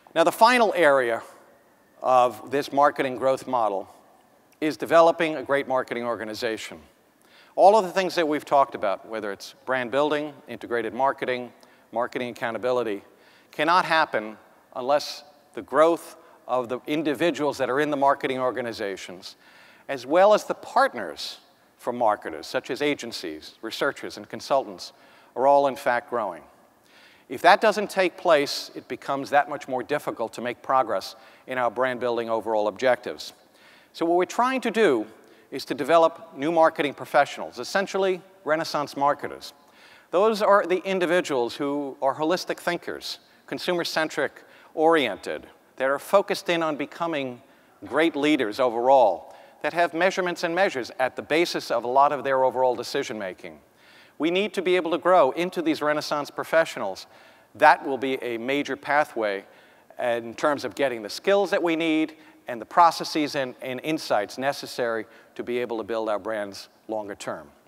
Now, the final area of this marketing growth model is developing a great marketing organization. All of the things that we've talked about, whether it's brand building, integrated marketing, marketing accountability, cannot happen unless the growth of the individuals that are in the marketing organizations, as well as the partners for marketers, such as agencies, researchers, and consultants, are all in fact growing. If that doesn't take place, it becomes that much more difficult to make progress in our brand building overall objectives. So what we're trying to do is to develop new marketing professionals, essentially Renaissance marketers. Those are the individuals who are holistic thinkers, consumer-centric oriented, that are focused in on becoming great leaders overall, that have measurements and measures at the basis of a lot of their overall decision-making. We need to be able to grow into these Renaissance professionals. That will be a major pathway in terms of getting the skills that we need and the processes and insights necessary to be able to build our brands longer term.